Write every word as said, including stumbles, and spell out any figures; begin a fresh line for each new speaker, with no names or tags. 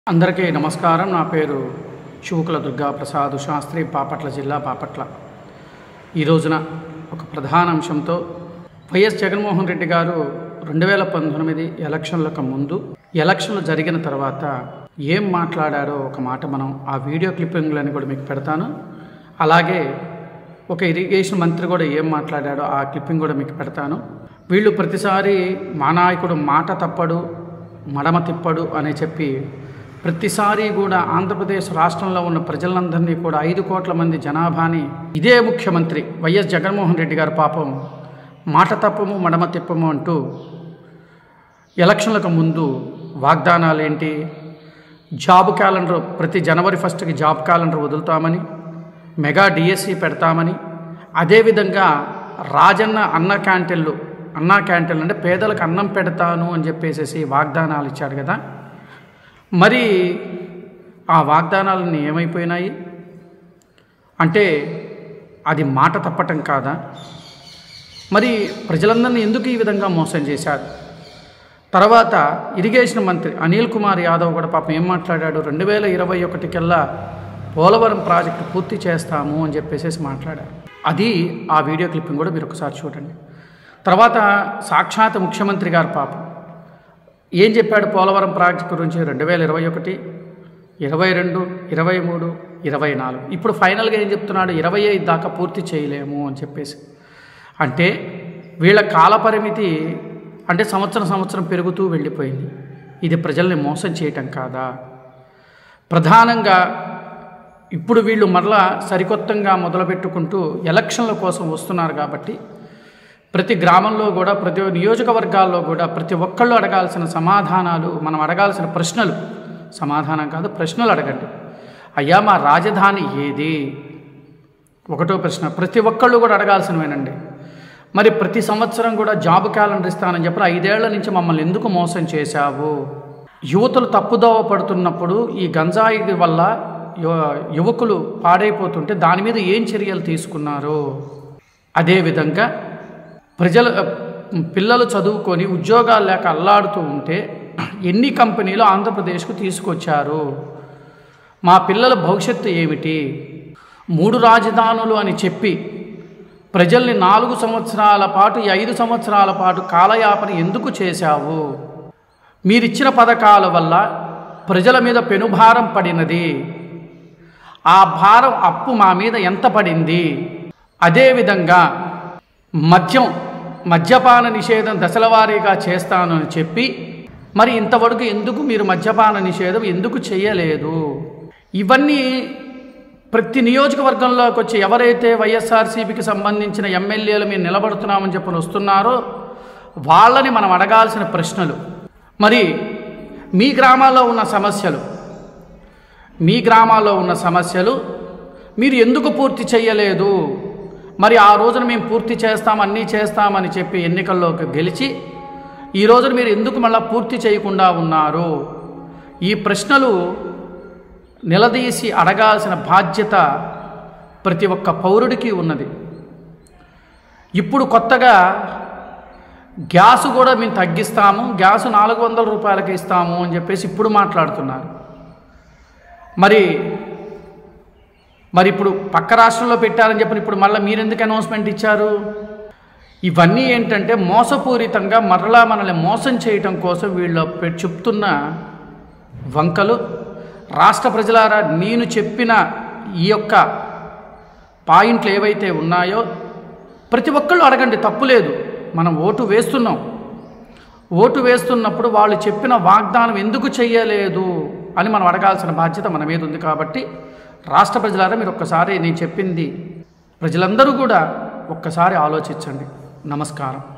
అందరికీ నమస్కారం. నా పేరు శుకుల దుర్గా ప్రసాద్ శాస్త్రి, బాపట్ల జిల్లా బాపట్ల. ఈ రోజున ఒక ప్రధాన అంశంతో వైఎస్ జగన్మోహన్ రెడ్డి గారు రెండు వేల పంతొమ్మిది ఎలక్షన్లకు ముందు, ఎలక్షన్లు జరిగిన తర్వాత ఏం మాట్లాడారో ఒక మాట మనం ఆ వీడియో క్లిప్పింగ్లని కూడా మీకు పెడతాను. అలాగే ఒక ఇరిగేషన్ మంత్రి కూడా ఏం మాట్లాడాడో ఆ క్లిప్పింగ్ కూడా మీకు పెడతాను. వీళ్ళు ప్రతిసారి మా నాయకుడు మాట తప్పడు, మడమ తిప్పడు అని చెప్పి ప్రతిసారి కూడా ఆంధ్రప్రదేశ్ రాష్ట్రంలో ఉన్న ప్రజలందరినీ కూడా ఐదు కోట్ల మంది జనాభాని ఇదే ముఖ్యమంత్రి వైఎస్ జగన్మోహన్ రెడ్డి గారు పాపం మాట తప్పము మడమ తిప్పము అంటూ ఎలక్షన్లకు ముందు వాగ్దానాలు ఏంటి, జాబ్ క్యాలెండర్ ప్రతి జనవరి ఫస్ట్కి జాబ్ క్యాలెండర్ వదులుతామని, మెగా డిఎస్సి పెడతామని, అదేవిధంగా రాజన్న అన్న క్యాంటీన్లు అన్నా క్యాంటీన్లు అంటే పేదలకు అన్నం పెడతాను అని చెప్పేసి వాగ్దానాలు ఇచ్చాడు కదా. మరి ఆ వాగ్దానాలన్నీ ఏమైపోయినాయి అంటే అది మాట తప్పటం కాదా? మరి ప్రజలందరినీ ఎందుకు ఈ విధంగా మోసం చేశారు? తర్వాత ఇరిగేషన్ మంత్రి అనిల్ కుమార్ యాదవ్ కూడా పాపం ఏం మాట్లాడాడు, రెండు వేల ఇరవై ఒకటికల్లా పోలవరం ప్రాజెక్టు పూర్తి చేస్తాము అని చెప్పేసి మాట్లాడారు. అది ఆ వీడియో క్లిప్పింగ్ కూడా మీరు ఒకసారి చూడండి. తర్వాత సాక్షాత్ ముఖ్యమంత్రి గారు పాపం ఏం చెప్పాడు పోలవరం ప్రాజెక్టు గురించి, రెండు వేల ఇరవై ఒకటి ఇరవై రెండు ఇరవై మూడు ఇరవై నాలుగు ఇప్పుడు ఫైనల్గా ఏం చెప్తున్నాడు, ఇరవై ఐదు దాకా పూర్తి చేయలేము అని చెప్పేసి. అంటే వీళ్ళ కాలపరిమితి అంటే సంవత్సరం సంవత్సరం పెరుగుతూ వెళ్ళిపోయింది. ఇది ప్రజల్ని మోసం చేయటం కాదా? ప్రధానంగా ఇప్పుడు వీళ్ళు మరలా సరికొత్తగా మొదలుపెట్టుకుంటూ ఎలక్షన్ల కోసం వస్తున్నారు కాబట్టి ప్రతి గ్రామంలో కూడా ప్రతి నియోజకవర్గాల్లో కూడా ప్రతి ఒక్కళ్ళు అడగాల్సిన సమాధానాలు, మనం అడగాల్సిన ప్రశ్నలు, సమాధానం కాదు ప్రశ్నలు అడగండి. అయ్యా మా రాజధాని ఏది? ఒకటో ప్రశ్న ప్రతి ఒక్కళ్ళు కూడా అడగాల్సినవేనండి. మరి ప్రతి సంవత్సరం కూడా జాబ్ క్యాలెండర్ ఇస్తానని చెప్పి ఐదేళ్ల నుంచి మమ్మల్ని ఎందుకు మోసం చేశావు? యువతులు తప్పుదోవ పడుతున్నప్పుడు ఈ గంజాయి వల్ల యువకులు పాడైపోతుంటే దాని మీద ఏం చర్యలు తీసుకున్నారు? అదేవిధంగా ప్రజల పిల్లలు చదువుకొని ఉద్యోగాలు లేక అల్లాడుతూ ఉంటే ఎన్ని కంపెనీలు ఆంధ్రప్రదేశ్కు తీసుకొచ్చారు? మా పిల్లల భవిష్యత్తు ఏమిటి? మూడు రాజధానులు అని చెప్పి ప్రజల్ని నాలుగు సంవత్సరాల పాటు ఈ ఐదు సంవత్సరాల పాటు కాలయాపన ఎందుకు చేశావు? మీరిచ్చిన పథకాల వల్ల ప్రజల మీద పెనుభారం పడినది. ఆ భారం అప్పు మా మీద ఎంత పడింది? అదేవిధంగా మద్యం మద్యపాన నిషేధం దశలవారీగా చేస్తాను అని చెప్పి మరి ఇంతవరకు ఎందుకు మీరు మద్యపాన నిషేధం ఎందుకు చేయలేదు? ఇవన్నీ ప్రతి నియోజకవర్గంలోకి వచ్చి ఎవరైతే వైఎస్ఆర్సీపీకి సంబంధించిన ఎమ్మెల్యేలు మీరు నిలబడుతున్నామని చెప్పని వస్తున్నారో వాళ్ళని మనం అడగాల్సిన ప్రశ్నలు. మరి మీ గ్రామాల్లో ఉన్న సమస్యలు మీ గ్రామాల్లో ఉన్న సమస్యలు మీరు ఎందుకు పూర్తి చేయలేదు? మరి ఆ రోజున మేము పూర్తి చేస్తాం అన్నీ చేస్తామని చెప్పి ఎన్నికల్లోకి గెలిచి ఈ రోజున మీరు ఎందుకు మళ్ళీ పూర్తి చేయకుండా ఉన్నారు? ఈ ప్రశ్నలు నిలదీసి అడగాల్సిన బాధ్యత ప్రతి ఒక్క పౌరుడికి ఉన్నది. ఇప్పుడు కొత్తగా గ్యాసు కూడా మేము తగ్గిస్తాము, గ్యాసు నాలుగు వందల రూపాయలకి ఇస్తాము అని చెప్పేసి ఇప్పుడు మాట్లాడుతున్నారు. మరి మరి ఇప్పుడు పక్క రాష్ట్రంలో పెట్టారని చెప్పి ఇప్పుడు మళ్ళీ మీరెందుకు అనౌన్స్మెంట్ ఇచ్చారు? ఇవన్నీ ఏంటంటే మోసపూరితంగా మరలా మనల్ని మోసం చేయటం కోసం వీళ్ళు చెప్తున్న వంకలు. రాష్ట్ర ప్రజలారా, నేను చెప్పిన ఈ యొక్క పాయింట్లు ఏవైతే ఉన్నాయో ప్రతి ఒక్కళ్ళు అడగండి, తప్పులేదు. మనం ఓటు వేస్తున్నాం, ఓటు వేస్తున్నప్పుడు వాళ్ళు చెప్పిన వాగ్దానం ఎందుకు చెయ్యలేదు అని మనం అడగాల్సిన బాధ్యత మన మీద ఉంది. కాబట్టి రాష్ట్ర ప్రజలారా, మీరు ఒక్కసారి నేను చెప్పింది ప్రజలందరూ కూడా ఒక్కసారి ఆలోచించండి. నమస్కారం.